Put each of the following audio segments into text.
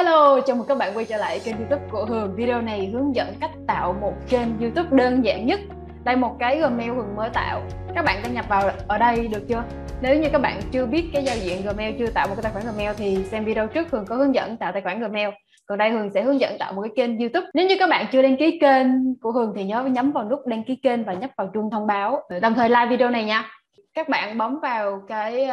Hello, chào mừng các bạn quay trở lại kênh YouTube của Hường. Video này hướng dẫn cách tạo một kênh YouTube đơn giản nhất. Đây một cái Gmail Hường mới tạo. Các bạn đăng nhập vào ở đây được chưa? Nếu như các bạn chưa biết cái giao diện Gmail, chưa tạo một cái tài khoản Gmail thì xem video trước, Hường có hướng dẫn tạo tài khoản Gmail. Còn đây Hường sẽ hướng dẫn tạo một cái kênh YouTube. Nếu như các bạn chưa đăng ký kênh của Hường thì nhớ nhấn vào nút đăng ký kênh và nhấp vào chuông thông báo, đồng thời like video này nha. Các bạn bấm vào cái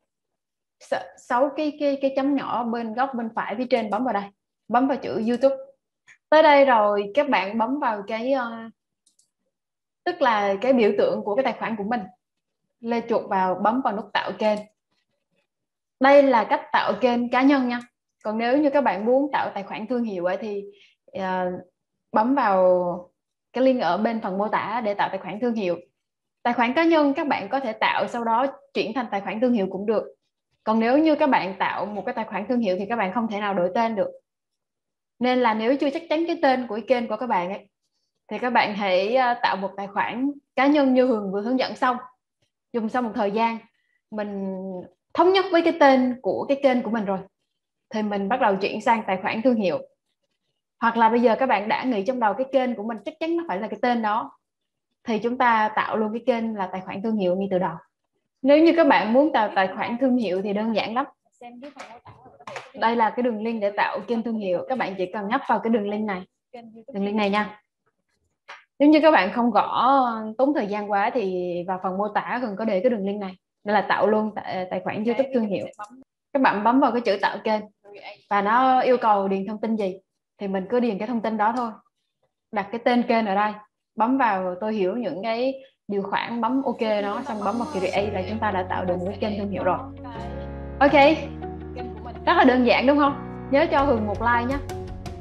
6 cái chấm nhỏ bên góc bên phải phía trên, bấm vào đây, bấm vào chữ YouTube. Tới đây rồi các bạn bấm vào cái tức là cái biểu tượng của cái tài khoản của mình, lê chuột vào, bấm vào nút tạo kênh. Đây là cách tạo kênh cá nhân nha. Còn nếu như các bạn muốn tạo tài khoản thương hiệu ấy thì bấm vào cái link ở bên phần mô tả để tạo tài khoản thương hiệu. Tài khoản cá nhân các bạn có thể tạo sau đó chuyển thành tài khoản thương hiệu cũng được. Còn nếu như các bạn tạo một cái tài khoản thương hiệu thì các bạn không thể nào đổi tên được. Nên là nếu chưa chắc chắn cái tên của cái kênh của các bạn ấy, thì các bạn hãy tạo một tài khoản cá nhân như Hường vừa hướng dẫn xong. Dùng sau một thời gian mình thống nhất với cái tên của cái kênh của mình rồi thì mình bắt đầu chuyển sang tài khoản thương hiệu. Hoặc là bây giờ các bạn đã nghĩ trong đầu cái kênh của mình chắc chắn nó phải là cái tên đó, thì chúng ta tạo luôn cái kênh là tài khoản thương hiệu ngay từ đầu. Nếu như các bạn muốn tạo tài khoản thương hiệu thì đơn giản lắm. Đây là cái đường link để tạo kênh thương hiệu. Các bạn chỉ cần nhấp vào cái đường link này nha. Nếu như các bạn không gõ tốn thời gian quá thì vào phần mô tả Hường có để cái đường link này. Đây là tạo luôn tài khoản YouTube thương hiệu. Các bạn bấm vào cái chữ tạo kênh và nó yêu cầu điền thông tin gì thì mình cứ điền cái thông tin đó thôi. Đặt cái tên kênh ở đây, bấm vào tôi hiểu những cái điều khoản, bấm OK nó, xong bấm vào create là chúng ta đã tạo được một cái kênh thương hiệu rồi. Ok, rất là đơn giản đúng không? Nhớ cho Hường một like nhé,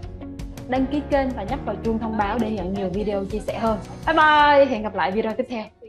đăng ký kênh và nhấp vào chuông thông báo để nhận nhiều video chia sẻ hơn. Bye bye, hẹn gặp lại video tiếp theo.